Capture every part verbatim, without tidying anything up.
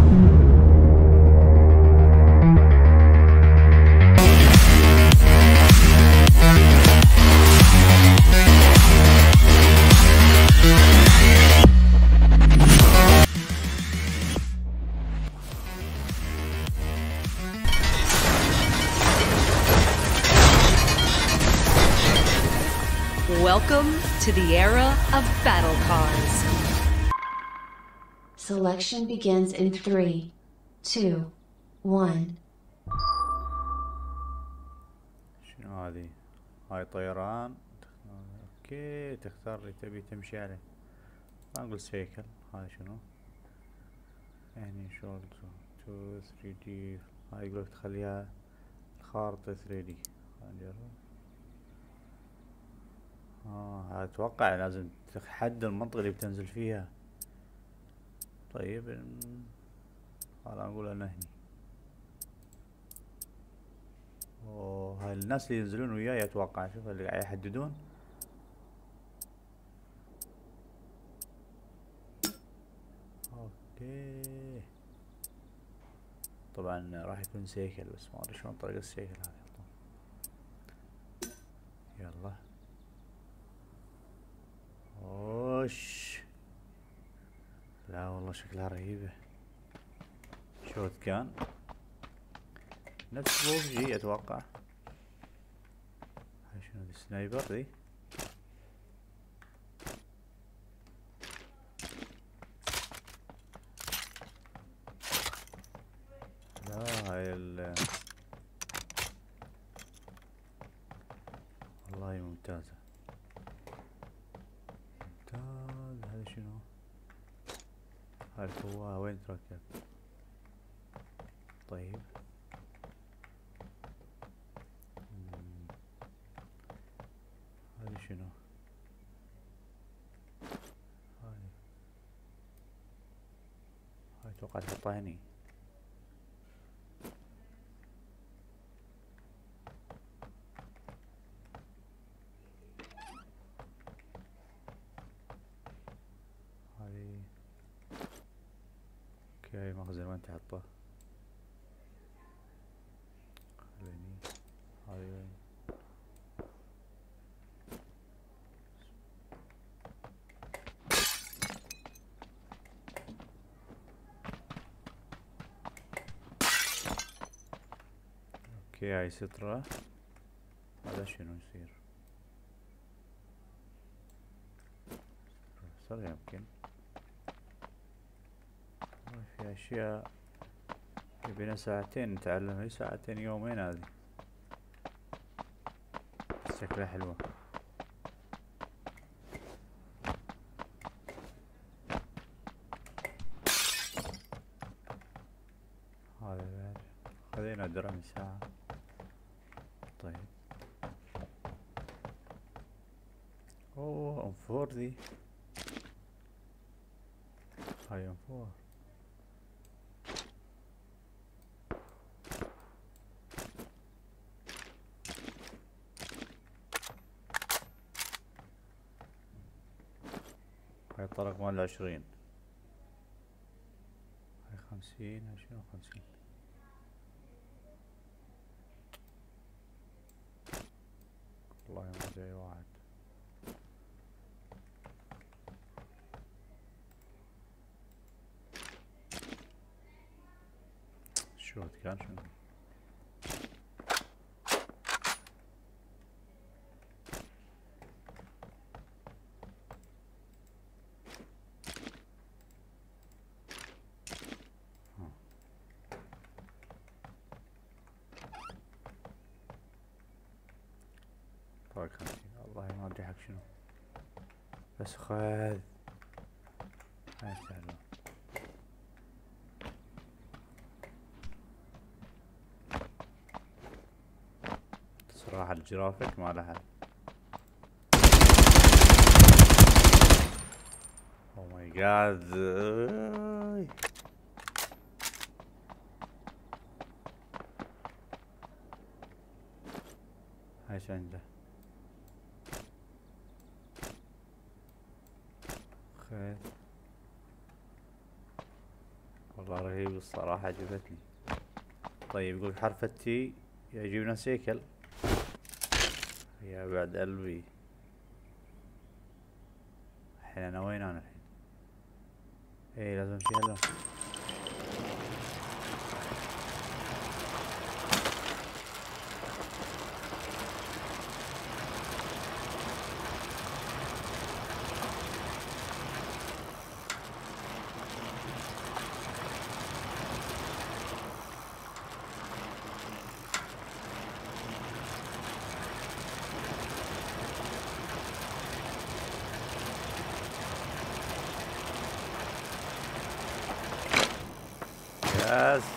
Welcome to the era of battle cars. Selection begins in three, two, one. شنو هذه؟ هاي طيران. اوكي تختار اللي تبي تمشي عليه. ما نقول سيكل. هاي شنو؟ يعني شغل تو ثري دي. هاي يقولك تخليها الخارطة ثري دي. خلينا نجرب. اه اتوقع لازم تحدد المنطقة اللي بتنزل فيها. طيب هلا نقول انا هني. اوه هاي الناس اللي ينزلون وياي اتوقع. شوف اللي قاعد يحددون. اوكي طبعا راح يكون سيكل بس ما ادري شلون طريقة السيكل هذه. يلا وش لا والله شكلها رهيبة. شوت كان نفس بوبجي اتوقع. هاي شنو ذي؟ سنايبر ذي. لا هاي ال والله ممتازة ممتاز. هذا شنو؟ هاي الفوهة وين تركب؟ طيب هذا شنو؟ هاي هاي اتوقع تحطها هني. هاي اوكي مخزن وين تحطه؟ خليني هاي وين؟ اوكي هاي سترة. هذا شنو يصير؟ صار يمكن في اشياء يبينا ساعتين نتعلمها. ساعتين يومين هذه. شكلها حلوة. هذا بعد خلينا درهم ساعة. طيب اوه ام فور ذي. هاي ام فور. هاي الطرق مال عشرين. هاي خمسين. هاي شنو خمسين؟ والله ما جاي واحد. شو كان شنو؟ طيب خمسين. والله ما ادري حق شنو بس خذ. هاي سهلة. صراحة الجرافيك ما له حل. او ماي جاد. هاي شو عنده؟ خير والله والله رهيب الصراحة، عجبتني. طيب يقول حرف التي يعجبنا سيكل يا بعد قلبي. الحين انا وين انا الحين؟ ايه لازم امشي هلا. يس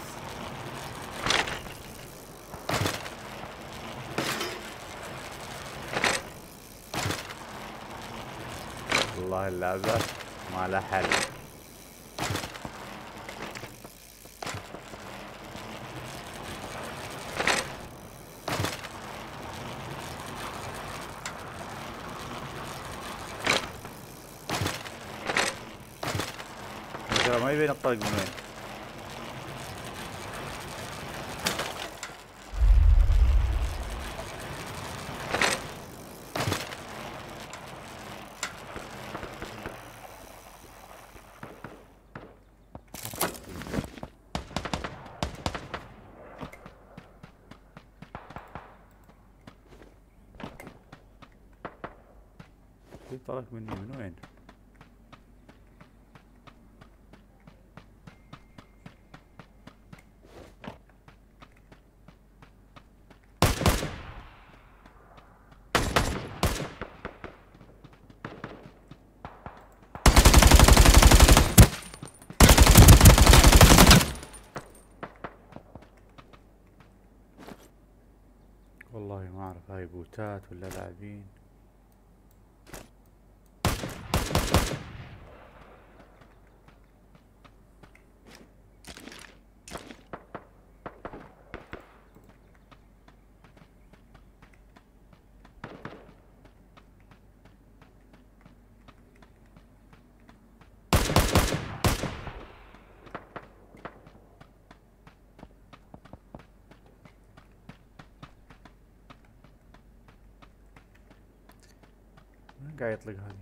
والله اللعبة ما لها حل. ترى ما يبين الطريق من وين. في طريق مني من وين؟ والله ما اعرف هاي بوتات ولا لاعبين. وين قاعد يطلق هذي؟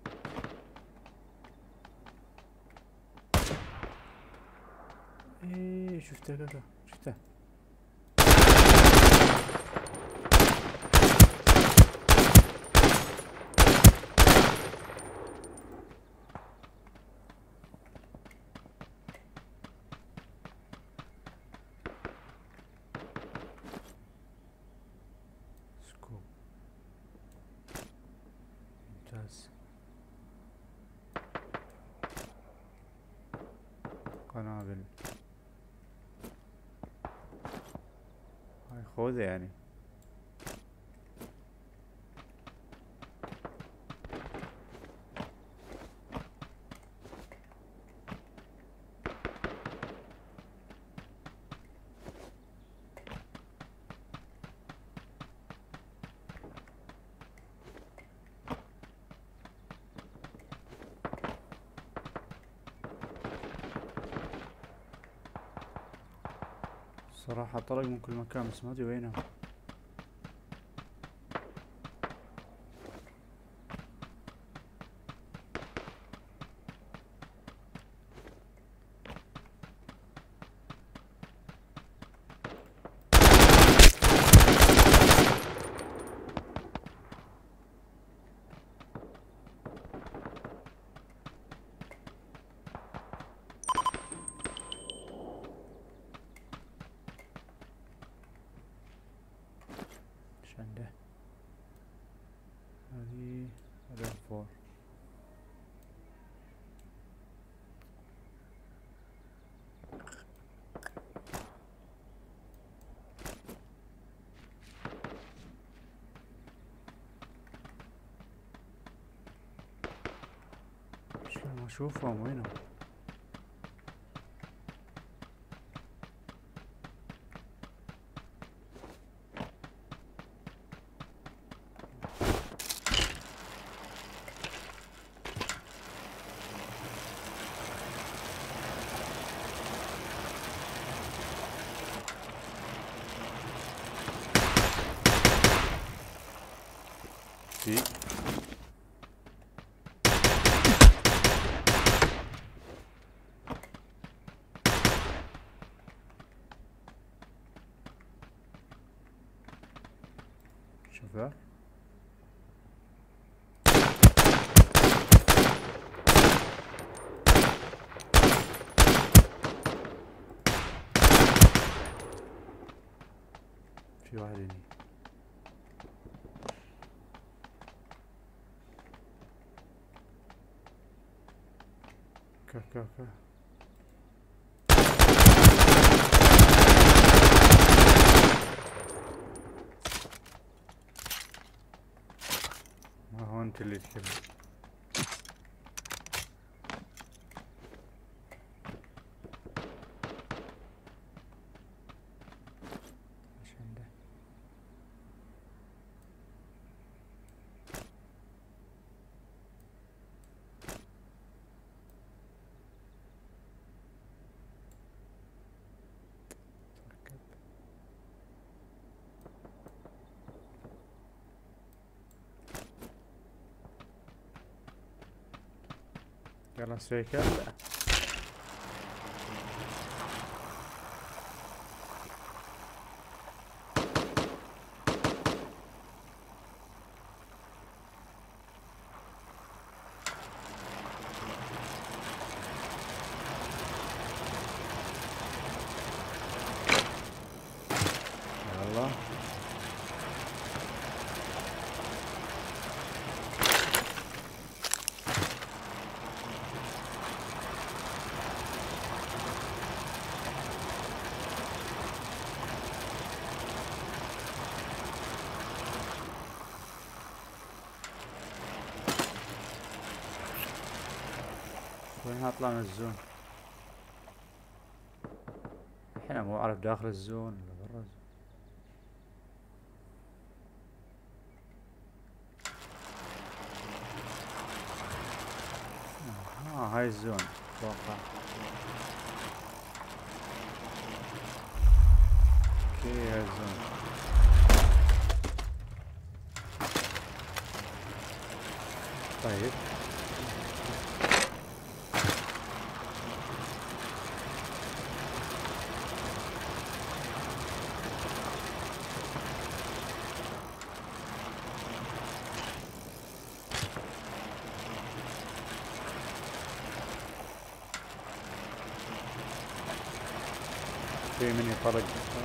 ايه شفته كذا شفته. سكوب ممتاز. قنابل هاي خوذة يعني. صراحة طلق من كل مكان بس ما ادري وينه. عنده هذه الفور. شلون ما اشوفهم وينهم؟ أكثر. في واحد هني. كا كا كا ما هو انت اللي تكلم. ايش عنده؟ يلا سيكل. يلا وين هطلع من الزون؟ الحين مو اعرف داخل الزون ولا برا الزون. اه هاي الزون اتوقع. اوكي هاي الزون. طيب في من يطرق.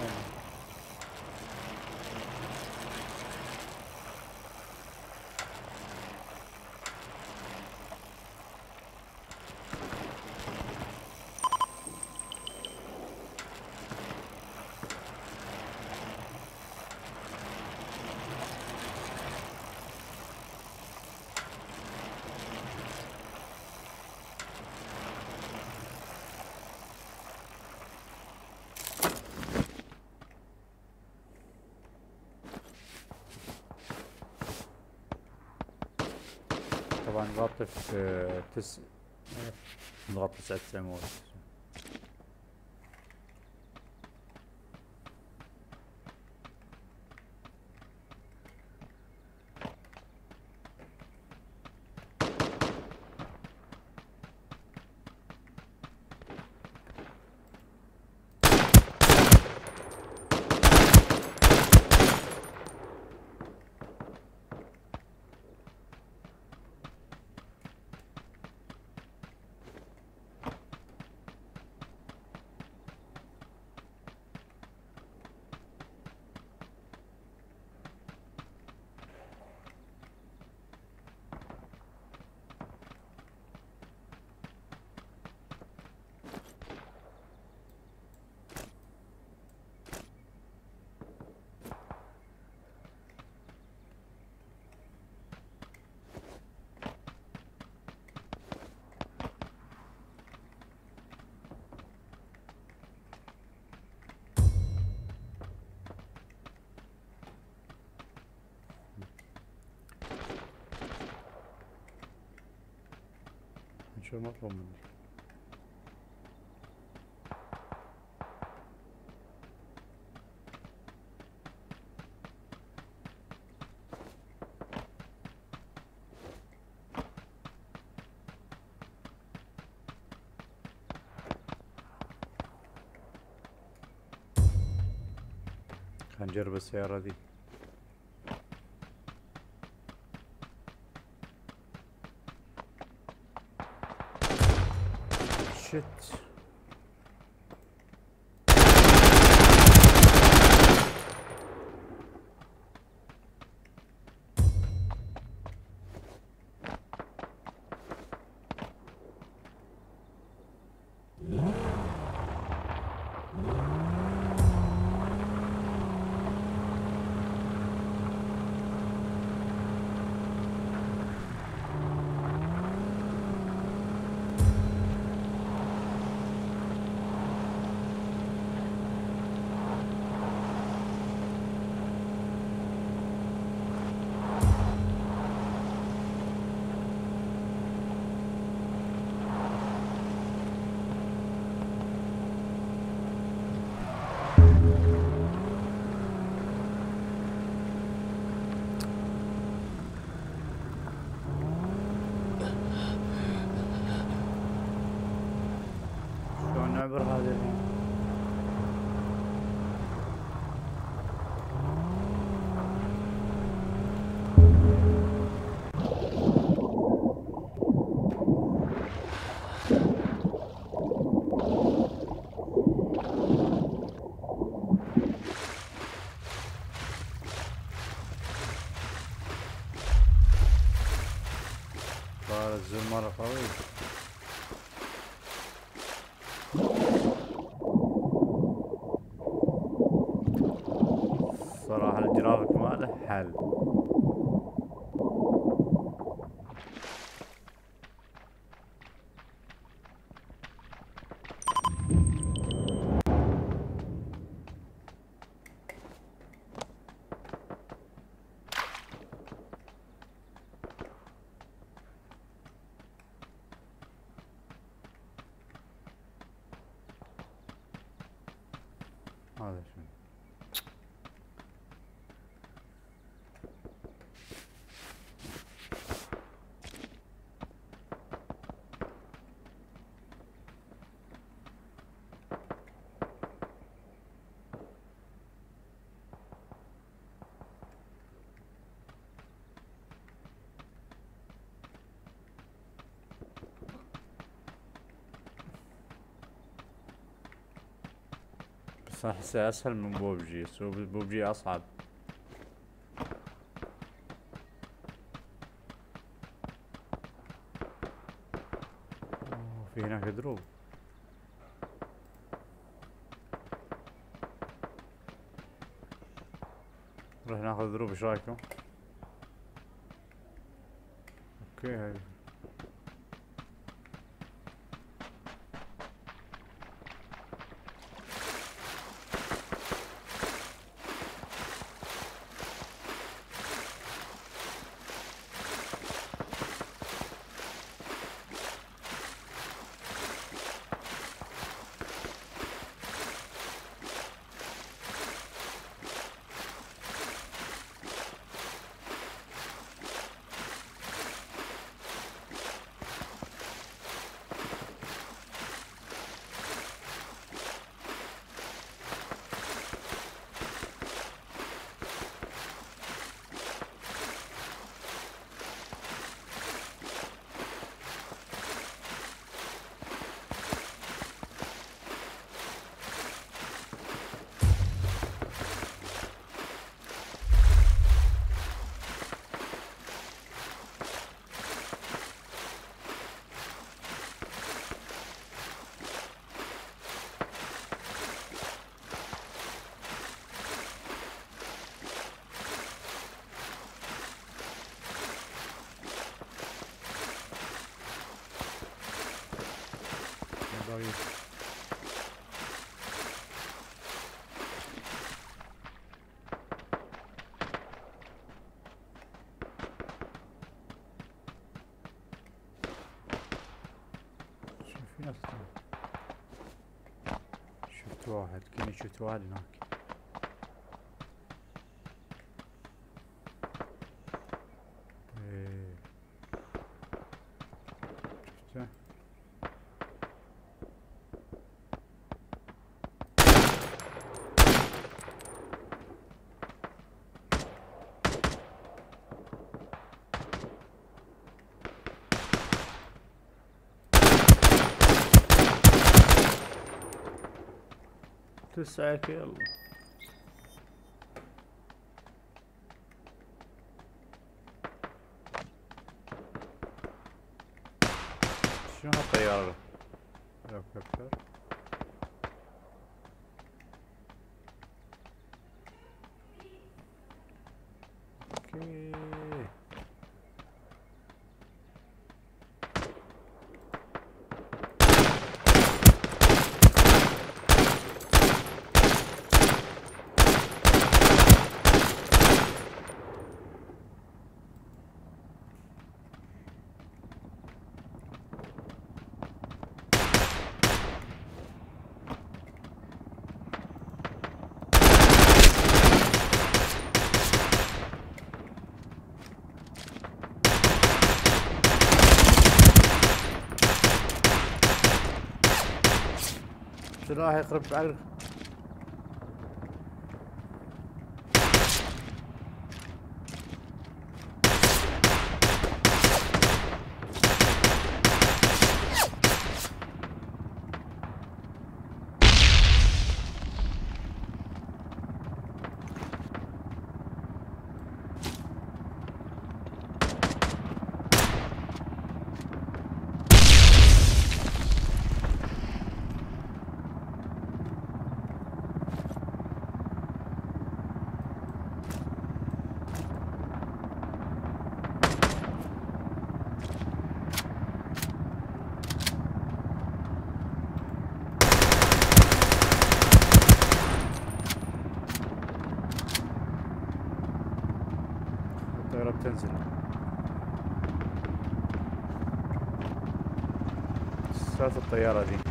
طبعا نغطي في تس نغطي تسعة عمود. شو مطلوب مني؟ خلينا نجرب السيارة دي. شت. شلون نعبر هذا الحين؟ صار الزوم مرة قوي. صراحة الجرافيك ماله حل. هذا شنو؟ بس احسه اسهل من بوبجي، سو بوبجي اصعب. أوه، في هناك دروب. نروح ناخذ دروب، ايش رايكم؟ اوكي هاي. ضعيف. شوف في ناس. شفت واحد، كني شفت واحد هناك. ايه شفته. تسعة كيلو. شنو هالطيارة؟ هليكوبتر. اوكي. شنو راح يقرب على الطيارة بتنزل. سالفة الطيارة دي.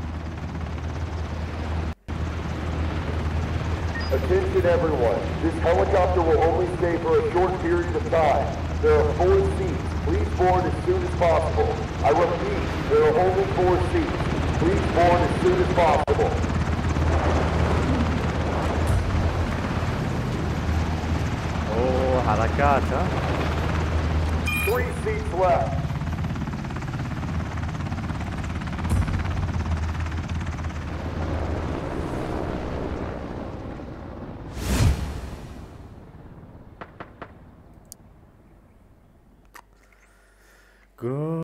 Attention everyone, this helicopter will only stay for a short period of time. There are four seats. Please board as soon as possible. I repeat, there are only four seats. Please board as soon as possible. اوه حركات ها. Three seats left. Good.